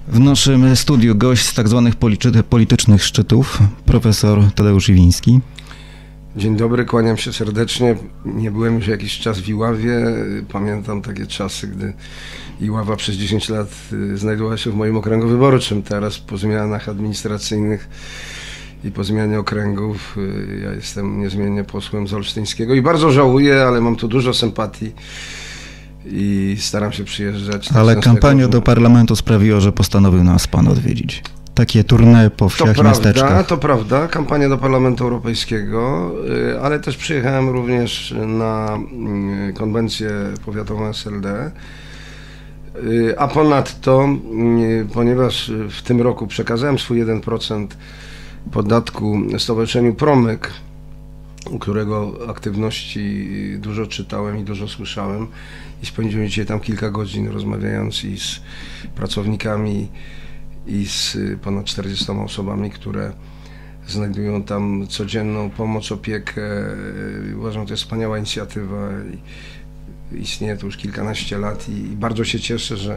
W naszym studiu gość z tak zwanych politycznych szczytów, profesor Tadeusz Iwiński. Dzień dobry, kłaniam się serdecznie. Nie byłem już jakiś czas w Iławie. Pamiętam takie czasy, gdy Iława przez 10 lat znajdowała się w moim okręgu wyborczym. Teraz po zmianach administracyjnych i po zmianie okręgów ja jestem niezmiennie posłem z olsztyńskiego i bardzo żałuję, ale mam tu dużo sympatii i staram się przyjeżdżać. Ale kampania do parlamentu sprawiła, że postanowił nas pan odwiedzić. Takie tournée po wsiach i miasteczkach. To prawda, kampania do Parlamentu Europejskiego, ale też przyjechałem również na konwencję powiatową SLD. A ponadto, ponieważ w tym roku przekazałem swój 1% podatku Stowarzyszeniu Promyk, u którego aktywności dużo czytałem i dużo słyszałem i spędziłem dzisiaj tam kilka godzin rozmawiając i z pracownikami i z ponad 40 osobami, które znajdują tam codzienną pomoc, opiekę. Uważam, że to jest wspaniała inicjatywa i istnieje to już kilkanaście lat i bardzo się cieszę, że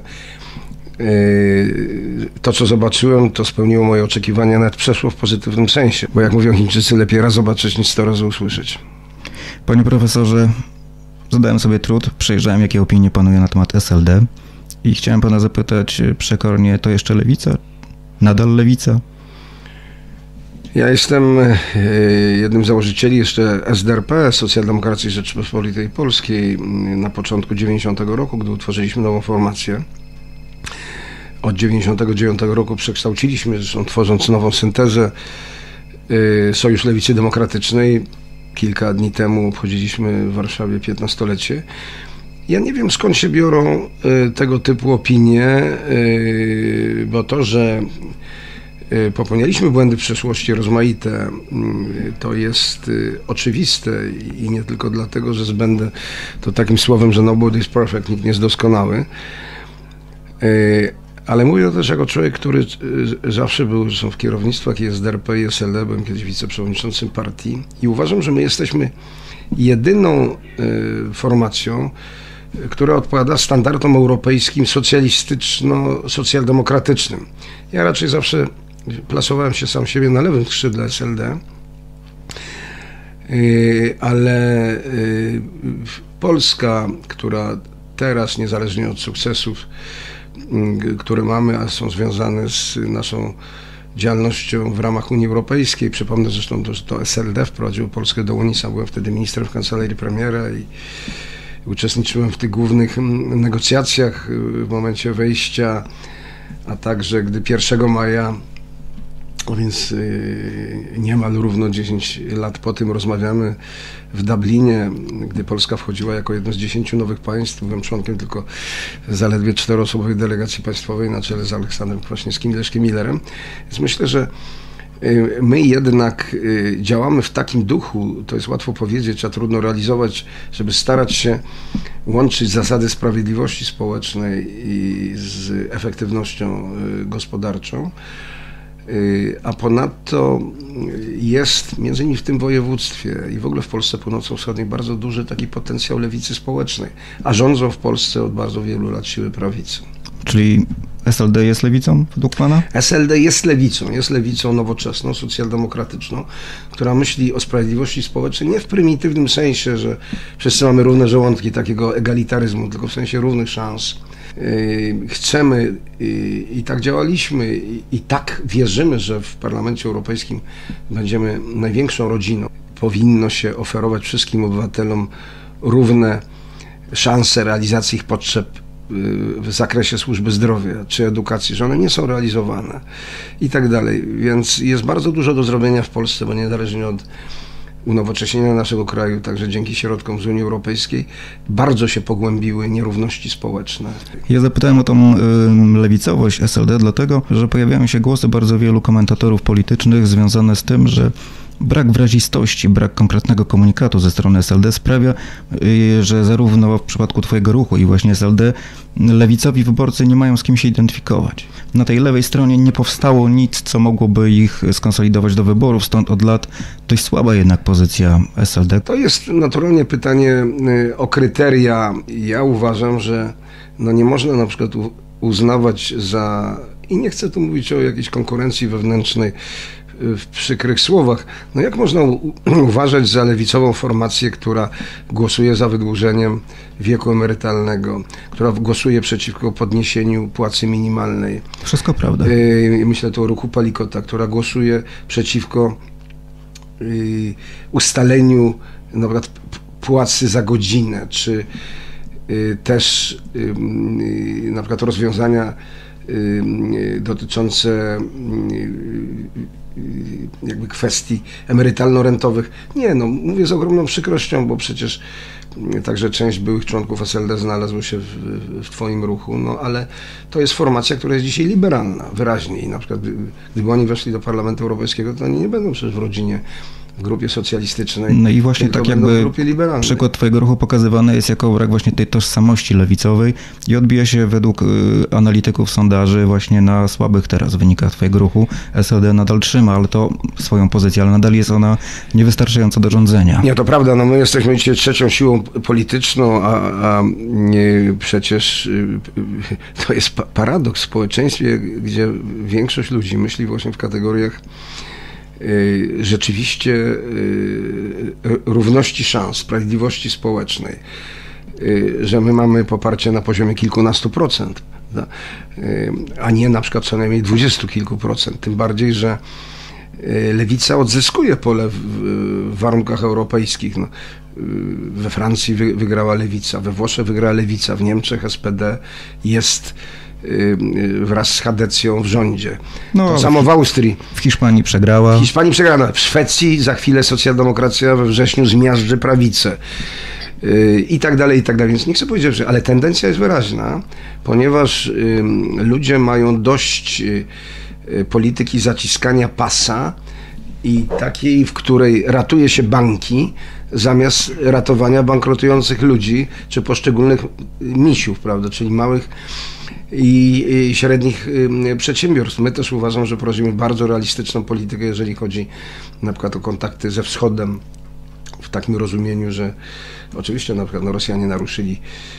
to, co zobaczyłem, to spełniło moje oczekiwania, nawet przeszło w pozytywnym sensie, bo jak mówią Chińczycy, lepiej raz zobaczyć niż 100 razy usłyszeć. Panie profesorze, zadałem sobie trud, przejrzałem, jakie opinie panują na temat SLD i chciałem pana zapytać przekornie, to jeszcze lewica? Nadal lewica? Ja jestem jednym z założycieli jeszcze SDRP, Socjaldemokracji Rzeczypospolitej Polskiej, na początku 90 roku, gdy utworzyliśmy nową formację. Od 99 roku przekształciliśmy, zresztą tworząc nową syntezę, Sojusz Lewicy Demokratycznej. Kilka dni temu obchodziliśmy w Warszawie 15-lecie. Ja nie wiem, skąd się biorą tego typu opinie, bo to, że popełnialiśmy błędy w przeszłości rozmaite, to jest oczywiste i nie tylko dlatego, że zbędę to takim słowem, że nobody is perfect, nikt nie jest doskonały. Ale mówię to też jako człowiek, który zawsze był zresztą w kierownictwach i SDRP i SLD, byłem kiedyś wiceprzewodniczącym partii i uważam, że my jesteśmy jedyną formacją, która odpowiada standardom europejskim socjalistyczno-socjaldemokratycznym. Ja raczej zawsze plasowałem się sam siebie na lewym skrzydle SLD, ale Polska, która teraz, niezależnie od sukcesów, które mamy, a są związane z naszą działalnością w ramach Unii Europejskiej. Przypomnę zresztą, że to SLD wprowadziło Polskę do Unii. Sam byłem wtedy ministrem w kancelarii premiera i uczestniczyłem w tych głównych negocjacjach w momencie wejścia, a także gdy 1 maja, więc niemal równo 10 lat po tym rozmawiamy w Dublinie, gdy Polska wchodziła jako jedno z 10 nowych państw. Byłem członkiem tylko zaledwie 4-osobowej delegacji państwowej na czele z Aleksandrem Kwaśniewskim i Leszkiem Millerem. Więc myślę, że my jednak działamy w takim duchu, to jest łatwo powiedzieć, a trudno realizować, żeby starać się łączyć zasady sprawiedliwości społecznej i z efektywnością gospodarczą. A ponadto jest między innymi w tym województwie i w ogóle w Polsce północno-wschodniej bardzo duży taki potencjał lewicy społecznej, a rządzą w Polsce od bardzo wielu lat siły prawicy. Czyli SLD jest lewicą według pana? SLD jest lewicą nowoczesną, socjaldemokratyczną, która myśli o sprawiedliwości społecznej nie w prymitywnym sensie, że wszyscy mamy równe żołądki, takiego egalitaryzmu, tylko w sensie równych szans. Chcemy i tak działaliśmy i tak wierzymy, że w Parlamencie Europejskim będziemy największą rodziną. Powinno się oferować wszystkim obywatelom równe szanse realizacji ich potrzeb w zakresie służby zdrowia czy edukacji, że one nie są realizowane i tak dalej. Więc jest bardzo dużo do zrobienia w Polsce, bo niezależnie od unowocześnienia naszego kraju, także dzięki środkom z Unii Europejskiej, bardzo się pogłębiły nierówności społeczne. Ja zapytałem o tą lewicowość SLD dlatego, że pojawiają się głosy bardzo wielu komentatorów politycznych związane z tym, że brak wyrazistości, brak konkretnego komunikatu ze strony SLD sprawia, że zarówno w przypadku twojego ruchu i właśnie SLD lewicowi wyborcy nie mają z kim się identyfikować. Na tej lewej stronie nie powstało nic, co mogłoby ich skonsolidować do wyborów, stąd od lat dość słaba jednak pozycja SLD. To jest naturalnie pytanie o kryteria. Ja uważam, że nie można na przykład uznawać za I nie chcę tu mówić o jakiejś konkurencji wewnętrznej w przykrych słowach. No jak można uważać za lewicową formację, która głosuje za wydłużeniem wieku emerytalnego, która głosuje przeciwko podniesieniu płacy minimalnej? Wszystko prawda. Myślę tu o ruchu Palikota, która głosuje przeciwko ustaleniu na przykład płacy za godzinę, czy też na przykład rozwiązania dotyczące jakby kwestii emerytalno-rentowych. Nie, no mówię z ogromną przykrością, bo przecież także część byłych członków SLD znalazło się w twoim ruchu, no ale to jest formacja, która jest dzisiaj liberalna, wyraźnie. I na przykład gdyby oni weszli do Parlamentu Europejskiego, to oni nie będą przecież w rodzinie, w grupie socjalistycznej. No i właśnie tak jakby przykład twojego ruchu pokazywany jest jako brak właśnie tej tożsamości lewicowej i odbija się według analityków sondaży właśnie na słabych teraz wynikach twojego ruchu. SLD nadal trzyma, ale to swoją pozycję, ale nadal jest ona niewystarczająca do rządzenia. Nie, to prawda, no my jesteśmy dzisiaj trzecią siłą polityczną, a przecież to jest paradoks w społeczeństwie, gdzie większość ludzi myśli właśnie w kategoriach rzeczywiście równości szans, sprawiedliwości społecznej, że my mamy poparcie na poziomie kilkunastu procent, a nie na przykład co najmniej 20 kilku procent. Tym bardziej, że lewica odzyskuje pole w warunkach europejskich. No, we Francji wygrała lewica, we Włoszech wygrała lewica, w Niemczech SPD jest wraz z Hadecją w rządzie. No, to samo w Austrii. W Hiszpanii przegrała. W Szwecji za chwilę socjaldemokracja we wrześniu zmiażdży prawicę. I tak dalej, i tak dalej. Więc nie chcę powiedzieć, ale tendencja jest wyraźna, ponieważ ludzie mają dość polityki zaciskania pasa i takiej, w której ratuje się banki, zamiast ratowania bankrutujących ludzi, czy poszczególnych misiów, prawda, czyli małych i średnich przedsiębiorstw. My też uważam, że prowadzimy bardzo realistyczną politykę, jeżeli chodzi na przykład o kontakty ze Wschodem, w takim rozumieniu, że oczywiście na przykład Rosjanie naruszyli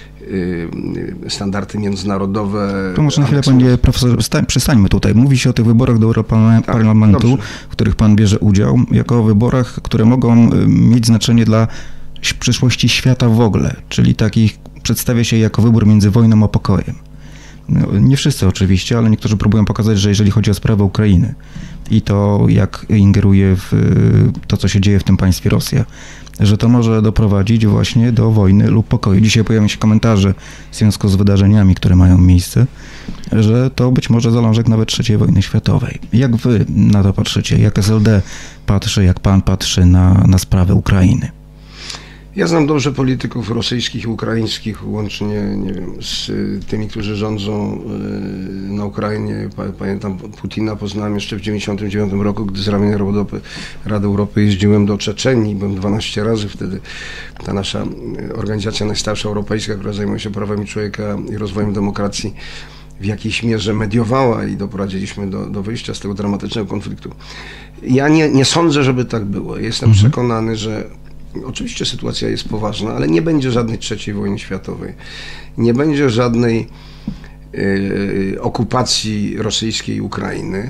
standardy międzynarodowe. To może na chwilę, panie profesorze, przystańmy tutaj. Mówi się o tych wyborach do Europarlamentu, w których pan bierze udział, jako o wyborach, które mogą mieć znaczenie dla przyszłości świata w ogóle, czyli takich przedstawia się jako wybór między wojną a pokojem. No, nie wszyscy oczywiście, ale niektórzy próbują pokazać, że jeżeli chodzi o sprawę Ukrainy i to, jak ingeruje w to, co się dzieje w tym państwie Rosja, że to może doprowadzić właśnie do wojny lub pokoju. Dzisiaj pojawiają się komentarze w związku z wydarzeniami, które mają miejsce, że to być może zalążek nawet III wojny światowej. Jak wy na to patrzycie? Jak SLD patrzy, jak pan patrzy na sprawę Ukrainy? Ja znam dobrze polityków rosyjskich i ukraińskich, łącznie nie wiem, z tymi, którzy rządzą na Ukrainie. Pamiętam Putina, poznałem jeszcze w 1999 roku, gdy z ramienia Rady Europy jeździłem do Czeczenii. Byłem 12 razy wtedy. Ta nasza organizacja najstarsza europejska, która zajmuje się prawami człowieka i rozwojem demokracji, w jakiejś mierze mediowała i doprowadziliśmy do wyjścia z tego dramatycznego konfliktu. Ja nie sądzę, żeby tak było. Jestem przekonany, że oczywiście sytuacja jest poważna, ale nie będzie żadnej III wojny światowej. Nie będzie żadnej okupacji rosyjskiej Ukrainy.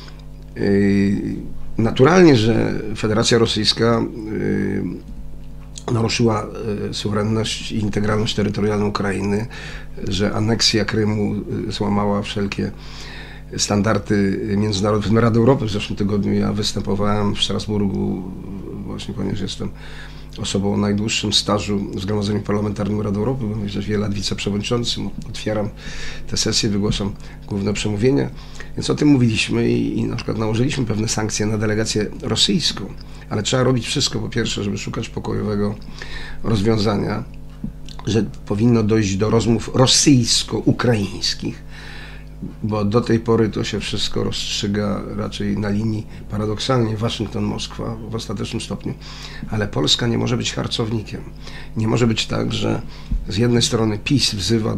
Naturalnie, że Federacja Rosyjska naruszyła suwerenność i integralność terytorialną Ukrainy, że aneksja Krymu złamała wszelkie standardy międzynarodowe. Rady Europy w zeszłym tygodniu ja występowałem w Strasburgu, właśnie ponieważ jestem osobą o najdłuższym stażu w Zgromadzeniu Parlamentarnym Rady Europy, byłem już wiele lat wiceprzewodniczącym, otwieram te sesje, wygłaszam główne przemówienia, więc o tym mówiliśmy i na przykład nałożyliśmy pewne sankcje na delegację rosyjską, ale trzeba robić wszystko, po pierwsze, żeby szukać pokojowego rozwiązania, że powinno dojść do rozmów rosyjsko-ukraińskich, bo do tej pory to się wszystko rozstrzyga raczej na linii, paradoksalnie, Waszyngton-Moskwa w ostatecznym stopniu, ale Polska nie może być harcownikiem. Nie może być tak, że z jednej strony PiS wzywa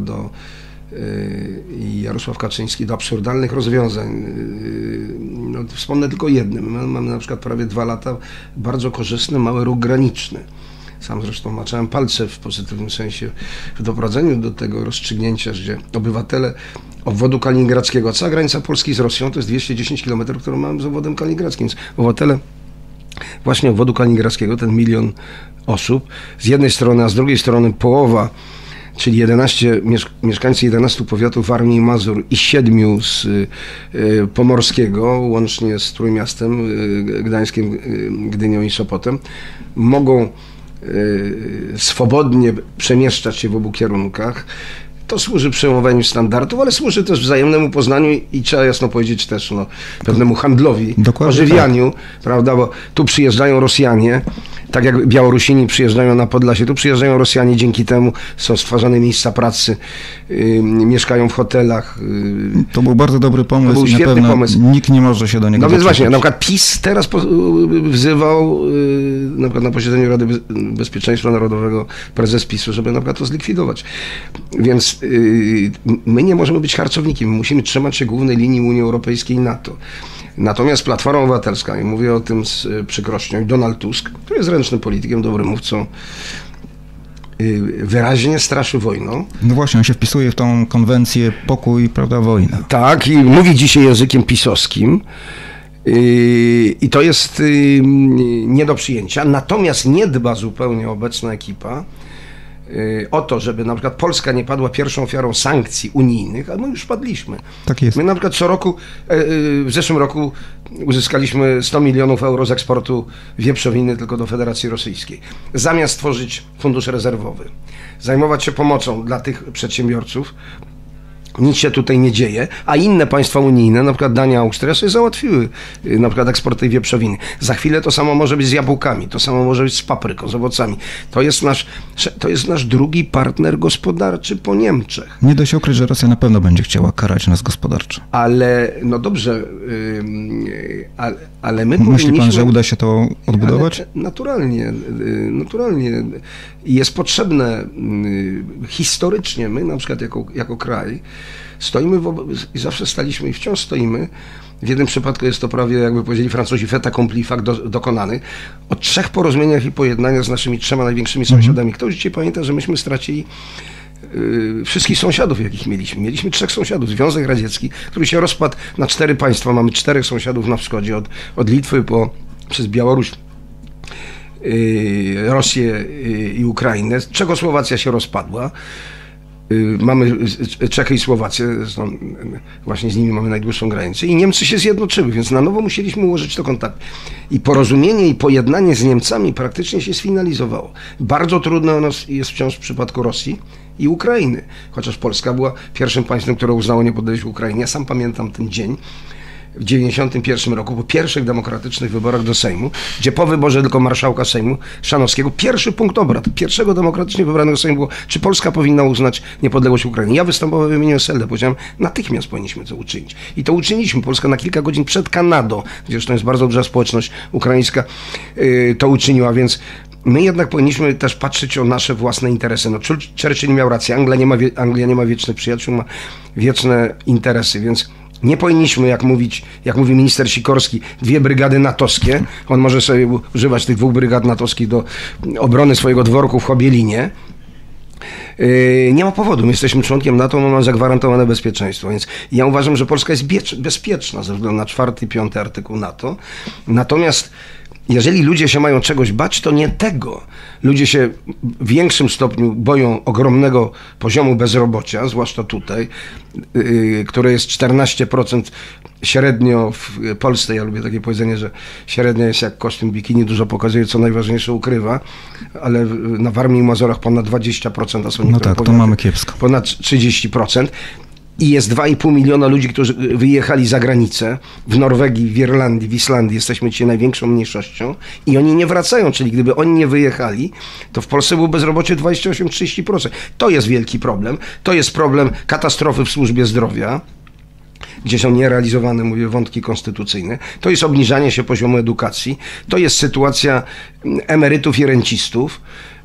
i Jarosław Kaczyński do absurdalnych rozwiązań. No, wspomnę tylko jednym. My mamy na przykład prawie 2 lata bardzo korzystny mały ruch graniczny. Sam zresztą maczałem palce w pozytywnym sensie w doprowadzeniu do tego rozstrzygnięcia, gdzie obywatele obwodu kaliningradzkiego. Cała granica Polski z Rosją to jest 210 km, którą mamy z obwodem kaliningradzkim. Więc obywatele właśnie obwodu kaliningradzkiego, ten 1 000 000 osób z jednej strony, a z drugiej strony połowa, czyli mieszkańcy 11 powiatów Warmii i Mazur i 7 z Pomorskiego, łącznie z Trójmiastem, Gdańskiem, Gdynią i Sopotem, mogą swobodnie przemieszczać się w obu kierunkach. To służy przełamowaniu standardów, ale służy też wzajemnemu poznaniu i trzeba jasno powiedzieć też pewnemu handlowi, ożywianiu, tak. Prawda, bo tu przyjeżdżają Rosjanie, tak jak Białorusini przyjeżdżają na Podlasie, tu przyjeżdżają Rosjanie, dzięki temu są stwarzane miejsca pracy, mieszkają w hotelach. To był bardzo dobry pomysł. To był świetny pomysł. Nikt nie może się do niego No więc właśnie, na przykład PiS teraz wzywał na przykład na posiedzeniu Rady Bezpieczeństwa Narodowego prezes PiS-u, żeby na przykład to zlikwidować. Więc my nie możemy być harcownikiem, musimy trzymać się głównej linii Unii Europejskiej i NATO. Natomiast Platforma Obywatelska, i mówię o tym z przykrością, Donald Tusk, który jest zręcznym politykiem, dobrym mówcą, wyraźnie straszy wojną. No właśnie, on się wpisuje w tą konwencję pokój, prawda, wojna. Tak, i mówi dzisiaj językiem pisowskim. I to jest nie do przyjęcia. Natomiast nie dba zupełnie obecna ekipa o to, żeby na przykład Polska nie padła pierwszą ofiarą sankcji unijnych, ale my już padliśmy. Tak jest. My na przykład co roku, w zeszłym roku uzyskaliśmy 100 milionów euro z eksportu wieprzowiny tylko do Federacji Rosyjskiej. Zamiast tworzyć fundusz rezerwowy, zajmować się pomocą dla tych przedsiębiorców, nic się tutaj nie dzieje, a inne państwa unijne, na przykład Dania, Austria, sobie załatwiły na przykład eksport tej wieprzowiny. Za chwilę to samo może być z jabłkami, to samo może być z papryką, z owocami. To jest nasz drugi partner gospodarczy po Niemczech. Nie da się ukryć, że Rosja na pewno będzie chciała karać nas gospodarczo. Ale, no dobrze, ale my Myśli pan, że uda się to odbudować? Naturalnie. Jest potrzebne historycznie, my na przykład jako kraj stoimy i zawsze staliśmy i wciąż stoimy. W jednym przypadku jest to prawie, jakby powiedzieli Francuzi, fait accompli, fakt dokonany. O 3 porozumieniach i pojednaniach z naszymi 3 największymi sąsiadami. Ktoś dzisiaj pamięta, że myśmy stracili wszystkich sąsiadów, jakich mieliśmy. Mieliśmy 3 sąsiadów. Związek Radziecki, który się rozpadł na 4 państwa. Mamy 4 sąsiadów na wschodzie, od Litwy przez Białoruś, Rosję i Ukrainę. Czechosłowacja się rozpadła. Mamy Czechy i Słowację, zresztą właśnie z nimi mamy najdłuższą granicę i Niemcy się zjednoczyły, więc na nowo musieliśmy ułożyć to kontakt. I porozumienie i pojednanie z Niemcami praktycznie się sfinalizowało. Bardzo trudne ono jest wciąż w przypadku Rosji i Ukrainy, chociaż Polska była pierwszym państwem, które uznało niepodległość Ukrainy. Ja sam pamiętam ten dzień w 1991 roku, po pierwszych demokratycznych wyborach do Sejmu, gdzie po wyborze tylko marszałka Sejmu Chrzanowskiego, pierwszy punkt obrad pierwszego demokratycznie wybranego Sejmu było, czy Polska powinna uznać niepodległość Ukrainy. Ja występowałem w imieniu SLD, powiedziałem, natychmiast powinniśmy to uczynić. I to uczyniliśmy. Polska na kilka godzin przed Kanadą, gdzie to jest bardzo duża społeczność ukraińska, to uczyniła, więc my jednak powinniśmy też patrzeć o nasze własne interesy. No, Churchill miał rację, Anglia nie ma wiecznych przyjaciół, ma wieczne interesy, więc nie powinniśmy, jak mówi minister Sikorski, 2 brygady natowskie. On może sobie używać tych 2 brygad natowskich do obrony swojego dworku w Chobielinie. Nie ma powodu. My jesteśmy członkiem NATO, mamy zagwarantowane bezpieczeństwo. Więc ja uważam, że Polska jest bezpieczna ze względu na 4. i 5. artykuł NATO. Natomiast jeżeli ludzie się mają czegoś bać, to nie tego. Ludzie się w większym stopniu boją ogromnego poziomu bezrobocia, zwłaszcza tutaj, które jest 14% średnio w Polsce. Ja lubię takie powiedzenie, że średnia jest jak kostium bikini, dużo pokazuje, co najważniejsze ukrywa, ale na Warmii i Mazurach ponad 20%, a są no tak, to mamy kiepsko. Ponad 30%. I jest 2,5 miliona ludzi, którzy wyjechali za granicę. W Norwegii, w Irlandii, w Islandii jesteśmy dzisiaj największą mniejszością i oni nie wracają, czyli gdyby oni nie wyjechali, to w Polsce było bezrobocie 28-30%. To jest wielki problem. To jest problem katastrofy w służbie zdrowia, gdzie są nierealizowane, mówię, wątki konstytucyjne. To jest obniżanie się poziomu edukacji. To jest sytuacja emerytów i rencistów.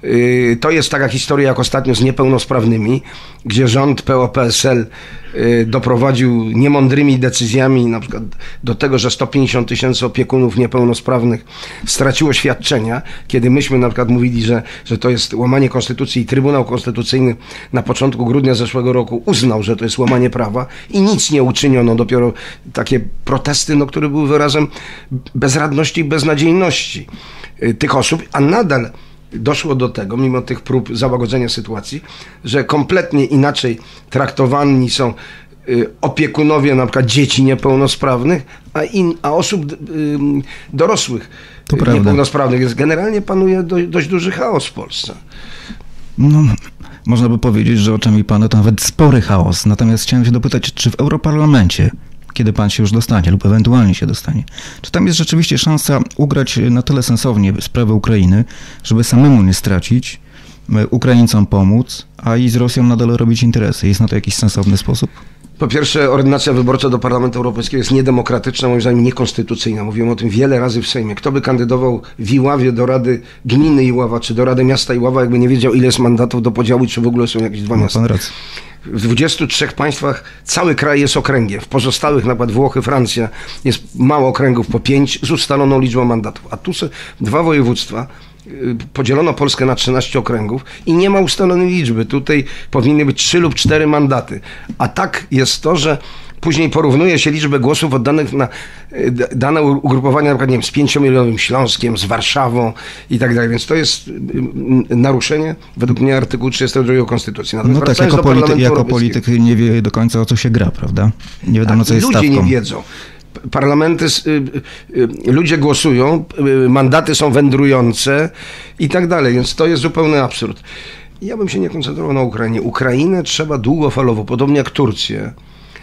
To jest taka historia jak ostatnio z niepełnosprawnymi, gdzie rząd PO-PSL doprowadził niemądrymi decyzjami na przykład do tego, że 150 000 opiekunów niepełnosprawnych straciło świadczenia, kiedy myśmy na przykład mówili, że to jest łamanie konstytucji i Trybunał Konstytucyjny na początku grudnia zeszłego roku uznał, że to jest łamanie prawa i nic nie uczyniono, dopiero takie protesty, które były wyrazem bezradności i beznadziejności tych osób, a nadal doszło do tego, mimo tych prób załagodzenia sytuacji, że kompletnie inaczej traktowani są opiekunowie na przykład dzieci niepełnosprawnych, a osób dorosłych niepełnosprawnych. Więc generalnie panuje dość duży chaos w Polsce. No, można by powiedzieć, że oczami pana to nawet spory chaos. Natomiast chciałem się dopytać, czy w Europarlamencie, kiedy pan się już dostanie lub ewentualnie się dostanie, czy tam jest rzeczywiście szansa ugrać na tyle sensownie sprawę Ukrainy, żeby samemu nie stracić, Ukraińcom pomóc, a i z Rosją nadal robić interesy? Jest na to jakiś sensowny sposób? Po pierwsze, ordynacja wyborcza do Parlamentu Europejskiego jest niedemokratyczna, moim zdaniem niekonstytucyjna. Mówiłem o tym wiele razy w Sejmie. Kto by kandydował w Iławie do Rady Gminy Iława, czy do Rady Miasta Iława, jakby nie wiedział, ile jest mandatów do podziału, czy w ogóle są jakieś dwa miasta. Pan rację. W 23 państwach cały kraj jest okręgiem. W pozostałych, na przykład Włochy, Francja, jest mało okręgów, po 5 z ustaloną liczbą mandatów. A tu są 2 województwa. Podzielono Polskę na 13 okręgów i nie ma ustalonej liczby. Tutaj powinny być 3 lub 4 mandaty. A tak jest to, że później porównuje się liczbę głosów oddanych na dane ugrupowania, na przykład, nie wiem, z 5-milionowym Śląskiem, z Warszawą i tak dalej. Więc to jest naruszenie, według mnie, artykułu 32 Konstytucji. No tak, jako polityk nie wie do końca, o co się gra, prawda? Nie wiadomo, co jest ludzie stawką. Nie wiedzą. Parlamenty, ludzie głosują, mandaty są wędrujące i tak dalej, więc to jest zupełny absurd. Ja bym się nie koncentrował na Ukrainie. Ukrainę trzeba długofalowo, podobnie jak Turcję.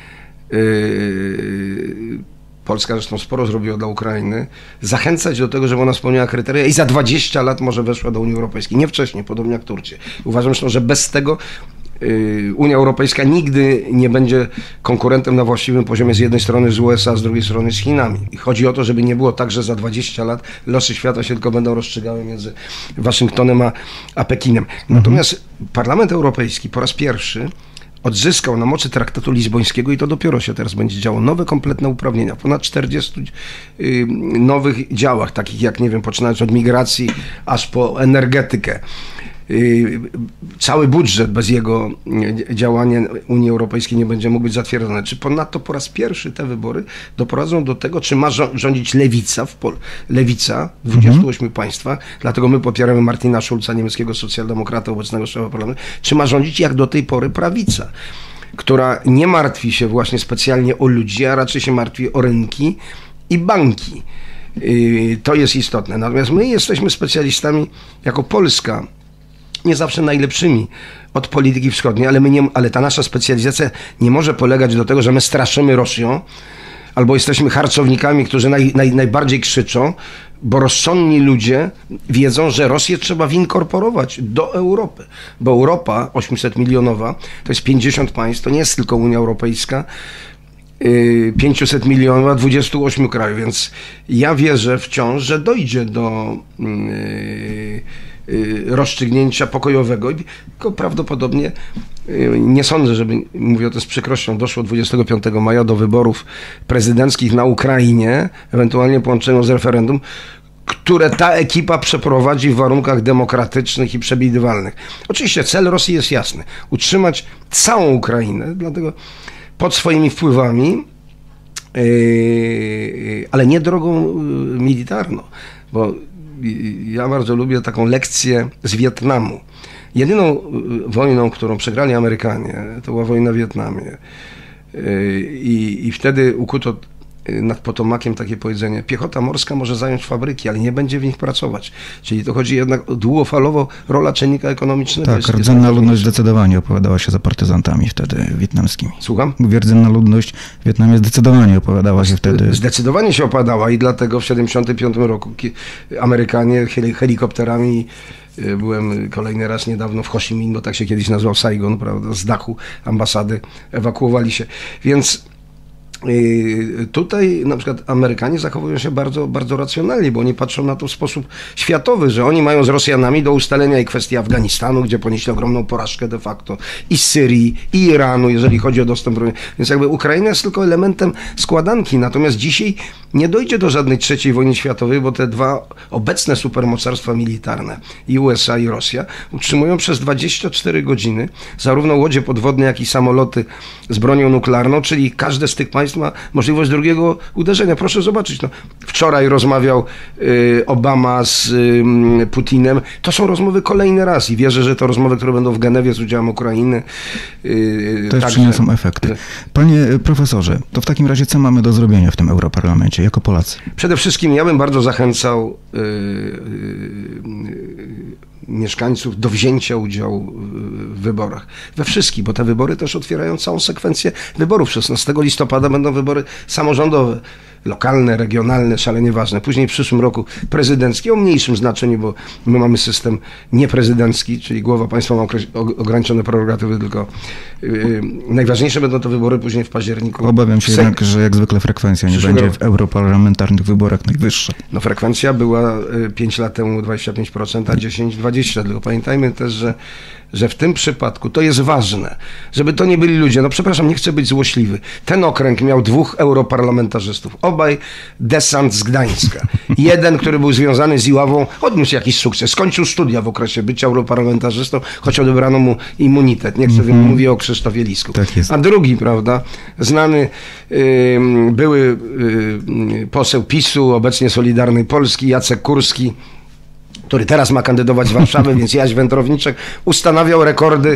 Polska zresztą sporo zrobiła dla Ukrainy, zachęcać do tego, żeby ona spełniała kryteria i za 20 lat może weszła do Unii Europejskiej. Nie wcześniej, podobnie jak Turcja. Uważam zresztą, że bez tego Unia Europejska nigdy nie będzie konkurentem na właściwym poziomie z jednej strony z USA, z drugiej strony z Chinami. I chodzi o to, żeby nie było tak, że za 20 lat losy świata się tylko będą rozstrzygały między Waszyngtonem a Pekinem. Natomiast Parlament Europejski po raz pierwszy odzyskał na mocy traktatu lizbońskiego, i to dopiero się teraz będzie działo, nowe kompletne uprawnienia. Ponad 40 nowych działach, takich jak, nie wiem, poczynając od migracji aż po energetykę. Cały budżet bez jego działania Unii Europejskiej nie będzie mógł być zatwierdzony. Czy ponadto po raz pierwszy te wybory doprowadzą do tego, czy ma rządzić lewica w 28 państwach, dlatego my popieramy Martina Schulza, niemieckiego socjaldemokrata, obecnego szefa parlamentu, czy ma rządzić jak do tej pory prawica, która nie martwi się właśnie specjalnie o ludzi, a raczej się martwi o rynki i banki. To jest istotne. Natomiast my jesteśmy specjalistami jako Polska, nie zawsze najlepszymi od polityki wschodniej, ale ta nasza specjalizacja nie może polegać do tego, że my straszymy Rosją, albo jesteśmy harcownikami, którzy najbardziej krzyczą, bo rozsądni ludzie wiedzą, że Rosję trzeba winkorporować do Europy, bo Europa 800-milionowa to jest 50 państw, to nie jest tylko Unia Europejska, 500 milionów, 28 krajów, więc ja wierzę wciąż, że dojdzie do rozstrzygnięcia pokojowego, tylko prawdopodobnie nie sądzę, żeby, mówię o tym z przykrością, doszło 25 maja do wyborów prezydenckich na Ukrainie, ewentualnie połączeniu z referendum, które ta ekipa przeprowadzi w warunkach demokratycznych i przewidywalnych. Oczywiście cel Rosji jest jasny, utrzymać całą Ukrainę, dlatego pod swoimi wpływami, ale nie drogą militarną, bo ja bardzo lubię taką lekcję z Wietnamu. Jedyną wojną, którą przegrali Amerykanie, to była wojna w Wietnamie. I wtedy ukuto nad Potomakiem takie powiedzenie: piechota morska może zająć fabryki, ale nie będzie w nich pracować. Czyli to chodzi jednak długofalowo rola czynnika ekonomicznego. Tak, rdzenna ludność zdecydowanie opowiadała się za partyzantami wtedy wietnamskimi. Słucham? Rdzenna ludność w Wietnamie zdecydowanie opowiadała się wtedy. Zdecydowanie się opowiadała i dlatego w 1975 roku Amerykanie helikopterami, byłem kolejny raz niedawno w Ho Chi Minh, bo tak się kiedyś nazywał Saigon, prawda, z dachu ambasady ewakuowali się. Więc Tutaj na przykład Amerykanie zachowują się bardzo, bardzo racjonalnie, bo oni patrzą na to w sposób światowy, że oni mają z Rosjanami do ustalenia i kwestii Afganistanu, gdzie ponieśli ogromną porażkę de facto, i Syrii, i Iranu, jeżeli chodzi o dostęp broni. Więc jakby Ukraina jest tylko elementem składanki, natomiast dzisiaj nie dojdzie do żadnej trzeciej wojny światowej, bo te dwa obecne supermocarstwa militarne, i USA, i Rosja, utrzymują przez 24 godziny zarówno łodzie podwodne, jak i samoloty z bronią nuklearną, czyli każde z tych państw ma możliwość drugiego uderzenia. Proszę zobaczyć, no, wczoraj rozmawiał Obama z Putinem. To są rozmowy kolejny raz i wierzę, że to rozmowy, które będą w Genewie z udziałem Ukrainy. Też przyniosą efekty. Panie profesorze, to w takim razie co mamy do zrobienia w tym Europarlamencie jako Polacy? Przede wszystkim ja bym bardzo zachęcał mieszkańców do wzięcia udziału w wyborach. We wszystkich, bo te wybory też otwierają całą sekwencję wyborów. 16 listopada będą wybory samorządowe, lokalne, regionalne, szalenie ważne. Później w przyszłym roku prezydenckie o mniejszym znaczeniu, bo my mamy system nieprezydencki, czyli głowa państwa ma ograniczone prerogatywy, tylko najważniejsze będą to wybory później w październiku. Obawiam się jednak, że jak zwykle frekwencja nie będzie w europarlamentarnych wyborach najwyższa. No frekwencja była 5 lat temu 25%, a 10-20%. Tylko pamiętajmy też, że w tym przypadku to jest ważne, żeby to nie byli ludzie, no przepraszam, nie chcę być złośliwy. Ten okręg miał 2 europarlamentarzystów, obaj desant z Gdańska. Jeden, który był związany z Iławą, odniósł jakiś sukces, skończył studia w okresie bycia europarlamentarzystą, choć odebrano mu immunitet. Nie chcę, mówię o Krzysztofie Lisku. Tak jest. A drugi, prawda, znany były poseł PiS-u, obecnie Solidarnej Polski, Jacek Kurski, który teraz ma kandydować z Warszawy, więc Jaś Wędrowniczek ustanawiał rekordy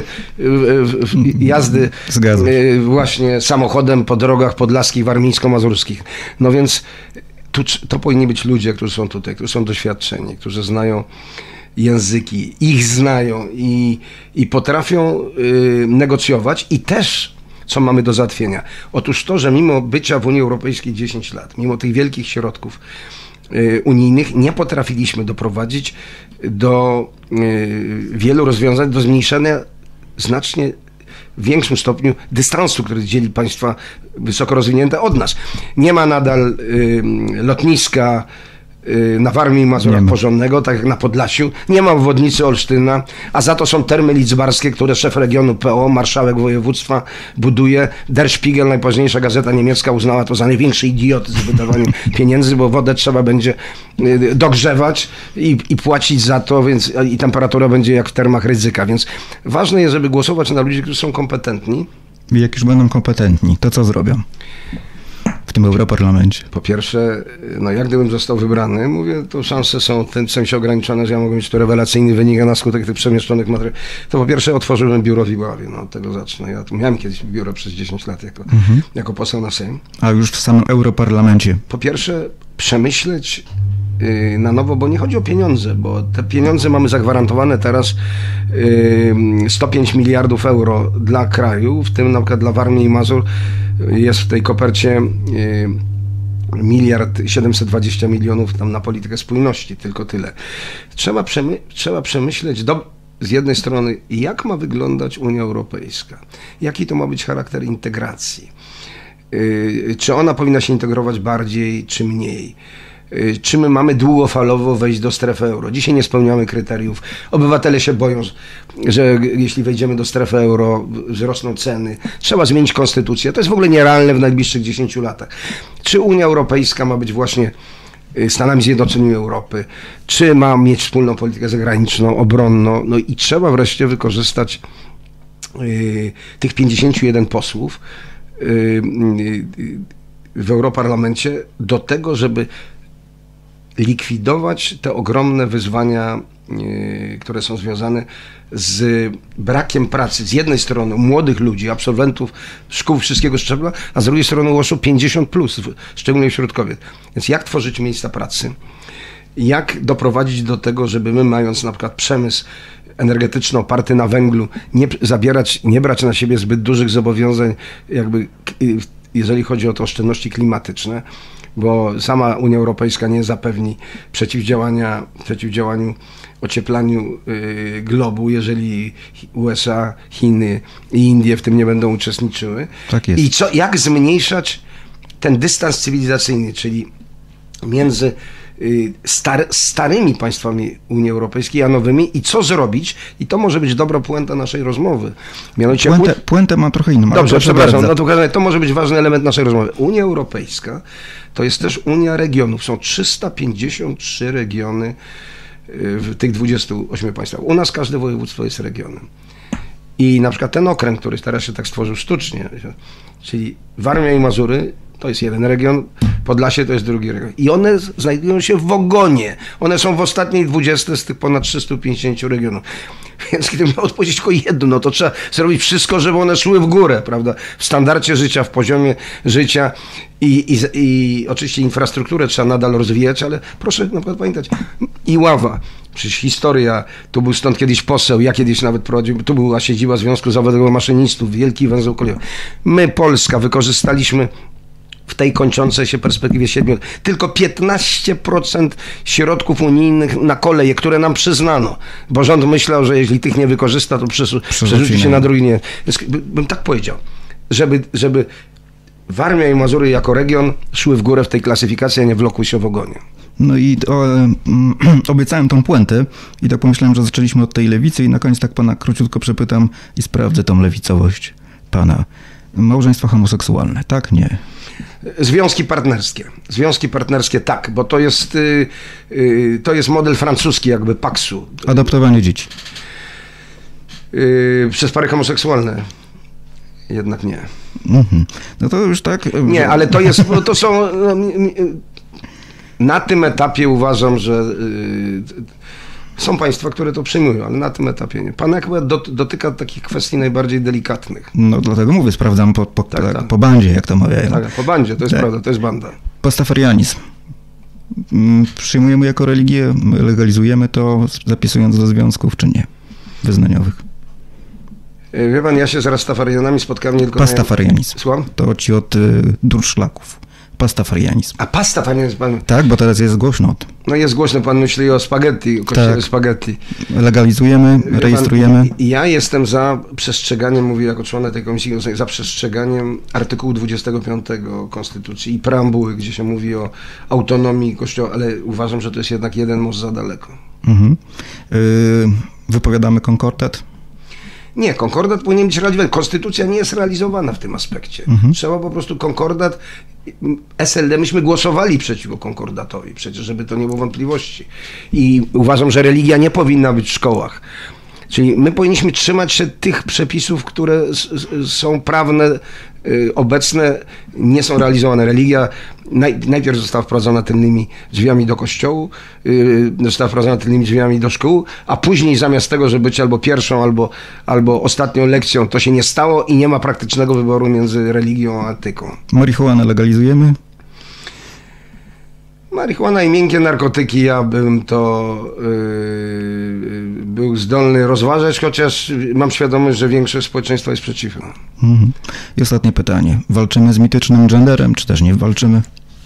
jazdy właśnie samochodem po drogach podlaskich, warmińsko-mazurskich. No więc to powinni być ludzie, którzy są tutaj, którzy są doświadczeni, którzy znają języki, ich znają i potrafią negocjować i też co mamy do załatwienia. Otóż to, że mimo bycia w Unii Europejskiej 10 lat, mimo tych wielkich środków unijnych, nie potrafiliśmy doprowadzić do wielu rozwiązań, do zmniejszenia znacznie w większym stopniu dystansu, który dzieli państwa wysoko rozwinięte od nas. Nie ma nadal lotniska na Warmii i Mazurach porządnego, tak jak na Podlasiu. Nie ma obwodnicy Olsztyna, a za to są termy lidzbarskie, które szef regionu PO, marszałek województwa buduje. Der Spiegel, najpoważniejsza gazeta niemiecka, uznała to za największy idiotyzm w wydawaniu pieniędzy, bo wodę trzeba będzie dogrzewać i płacić za to, więc i temperatura będzie jak w termach Rydzyka. Więc ważne jest, żeby głosować na ludzi, którzy są kompetentni. I jak już będą kompetentni, to co zrobią w tym Europarlamencie? Po pierwsze, no jak gdybym został wybrany, mówię, to szanse są w tym sensie ograniczone, że ja mogę mieć tu rewelacyjny wynik, a na skutek tych przemieszczonych materiałów, to po pierwsze otworzyłbym biuro w Iławie, no od tego zacznę. Ja tu miałem kiedyś biuro przez 10 lat jako poseł na Sejm. A już w samym Europarlamencie? Po pierwsze, przemyśleć na nowo, bo nie chodzi o pieniądze, bo te pieniądze mamy zagwarantowane teraz 105 miliardów euro dla kraju, w tym na przykład dla Warmii i Mazur jest w tej kopercie 1,720 miliardów tam na politykę spójności, tylko tyle. Trzeba przemyśleć z jednej strony, jak ma wyglądać Unia Europejska, jaki to ma być charakter integracji, czy ona powinna się integrować bardziej, czy mniej. Czy my mamy długofalowo wejść do strefy euro. Dzisiaj nie spełniamy kryteriów. Obywatele się boją, że jeśli wejdziemy do strefy euro, wzrosną ceny. Trzeba zmienić konstytucję. To jest w ogóle nierealne w najbliższych 10 latach. Czy Unia Europejska ma być właśnie Stanami Zjednoczonymi Europy? Czy ma mieć wspólną politykę zagraniczną, obronną? No i trzeba wreszcie wykorzystać tych 51 posłów w Europarlamencie do tego, żeby likwidować te ogromne wyzwania, które są związane z brakiem pracy. Z jednej strony młodych ludzi, absolwentów szkół wszystkiego szczebla, a z drugiej strony osób 50+, szczególnie wśród kobiet. Więc jak tworzyć miejsca pracy? Jak doprowadzić do tego, żeby my, mając na przykład przemysł energetyczny oparty na węglu, nie brać na siebie zbyt dużych zobowiązań, jakby jeżeli chodzi o te oszczędności klimatyczne, bo sama Unia Europejska nie zapewni przeciwdziałaniu ocieplaniu globu, jeżeli USA, Chiny i Indie w tym nie będą uczestniczyły. Tak jest. I jak zmniejszać ten dystans cywilizacyjny, czyli między starymi państwami Unii Europejskiej, a nowymi i co zrobić, i to może być dobra puenta naszej rozmowy. Mianowicie puentę mam trochę inną. Dobrze, przepraszam, no to może być ważny element naszej rozmowy. Unia Europejska to jest też Unia regionów. Są 353 regiony w tych 28 państwach. U nas każde województwo jest regionem. I na przykład ten okręg, który teraz się tak stworzył sztucznie, czyli Warmia i Mazury, to jest jeden region, Podlasie to jest drugi region. I one znajdują się w ogonie. One są w ostatniej 20 z tych ponad 350 regionów. Więc kiedy miał odpowiedzieć tylko jedno, to trzeba zrobić wszystko, żeby one szły w górę, prawda? W standardzie życia, w poziomie życia i oczywiście infrastrukturę trzeba nadal rozwijać, ale proszę na przykład pamiętać, Iława, przecież historia, tu był stąd kiedyś poseł, ja kiedyś nawet prowadziłem, tu była siedziba Związku Zawodowego Maszynistów, wielki węzeł kolejowy. My, Polska, wykorzystaliśmy w tej kończącej się perspektywie 7 tylko 15% środków unijnych na koleje, które nam przyznano, bo rząd myślał, że jeśli tych nie wykorzysta, to przerzuci się na drugi. Nie. Więc bym tak powiedział, żeby Warmia i Mazury jako region szły w górę w tej klasyfikacji, a nie wlokły się w ogonie. No i obiecałem tą puentę i tak pomyślałem, że zaczęliśmy od tej lewicy i na koniec tak pana króciutko przepytam i sprawdzę tą lewicowość pana. Małżeństwa homoseksualne, tak? Nie. Związki partnerskie tak, bo to jest model francuski jakby paksu. Adoptowanie dzieci. Przez pary homoseksualne. Jednak nie. Mhm. No to już tak. Nie, ale to są na tym etapie uważam, że są państwa, które to przyjmują, ale na tym etapie nie. Pan chyba dotyka takich kwestii najbardziej delikatnych. No dlatego mówię, sprawdzam po bandzie, jak to mawiają. Tak, po bandzie, to jest prawda, to jest banda. Pastafarianizm. Przyjmujemy jako religię, legalizujemy to, zapisując do związków, czy nie? Wyznaniowych. Wie pan, ja się z Rastafarianami spotkałem nie tylko... Pastafarianizm. Słucham? To ci od durszlaków. Pastafarianizm. A pastafarianizm pan... Tak, bo teraz jest głośno o tym. No jest głośno, pan myśli o spaghetti, o kościele spaghetti. Legalizujemy, rejestrujemy. Ja jestem za przestrzeganiem, mówię jako członek tej komisji, za przestrzeganiem artykułu 25 Konstytucji i preambuły, gdzie się mówi o autonomii Kościoła, ale uważam, że to jest jednak jeden most za daleko. Mhm. Wypowiadamy konkordat? Nie, konkordat powinien być realizowany. Konstytucja nie jest realizowana w tym aspekcie. Trzeba po prostu konkordat. SLD, myśmy głosowali przeciwko konkordatowi, przecież, żeby to nie było wątpliwości. I uważam, że religia nie powinna być w szkołach. Czyli my powinniśmy trzymać się tych przepisów, które są prawne, obecne, nie są realizowane. Religia najpierw została wprowadzona tylnymi drzwiami do kościołu, została wprowadzona tylnymi drzwiami do szkół, a później zamiast tego, żeby być albo pierwszą, albo ostatnią lekcją, to się nie stało i nie ma praktycznego wyboru między religią a etyką. Marihuanę legalizujemy? Marihuana i miękkie narkotyki, ja bym to był zdolny rozważać, chociaż mam świadomość, że większość społeczeństwa jest przeciwna. I ostatnie pytanie. Walczymy z mitycznym genderem, czy też nie walczymy?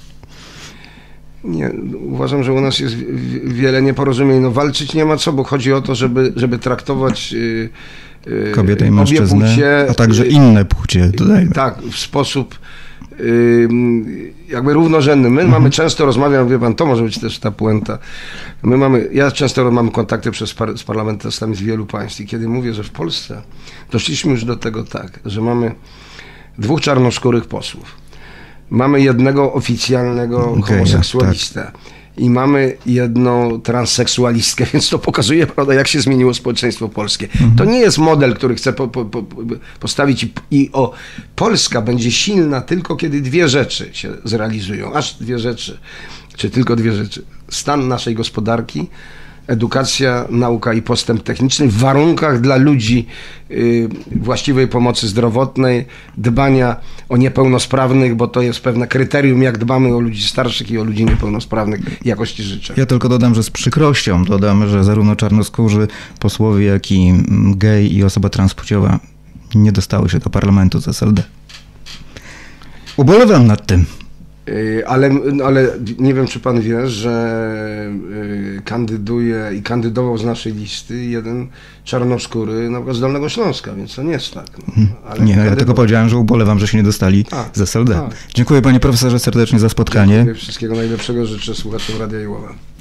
Nie, uważam, że u nas jest wiele nieporozumień. No, walczyć nie ma co, bo chodzi o to, żeby traktować kobietę i mężczyznę, płcie, a także inne płcie. Tak, w sposób jakby równorzędny. My mamy często rozmawiam, wie pan, to może być też ta puenta. Ja często mam kontakty z parlamentarzystami z wielu państw i kiedy mówię, że w Polsce doszliśmy już do tego tak, że mamy 2 czarnoskórych posłów, mamy jednego oficjalnego homoseksualistę, tak. I mamy jedną transseksualistkę, więc to pokazuje, prawda, jak się zmieniło społeczeństwo polskie. To nie jest model, który chcę postawić Polska będzie silna tylko kiedy 2 rzeczy się zrealizują, aż 2 rzeczy, czy tylko 2 rzeczy. Stan naszej gospodarki, edukacja, nauka i postęp techniczny w warunkach dla ludzi właściwej pomocy zdrowotnej, dbania o niepełnosprawnych, bo to jest pewne kryterium, jak dbamy o ludzi starszych i o ludzi niepełnosprawnych, jakości życia. Ja tylko dodam, że z przykrością dodam, że zarówno czarnoskórzy posłowie, jak i gej i osoba transpłciowa nie dostały się do parlamentu z SLD. Ubolewam nad tym. Ale nie wiem, czy pan wie, że kandyduje i kandydował z naszej listy jeden czarnoskóry na przykład z Dolnego Śląska, więc to nie jest tak. No. Ale Nie, no ja tylko powiedziałem, że ubolewam, że się nie dostali z SLD. Dziękuję panie profesorze serdecznie za spotkanie. Dziękuję, wszystkiego najlepszego życzę słuchaczom Radia Iłowa.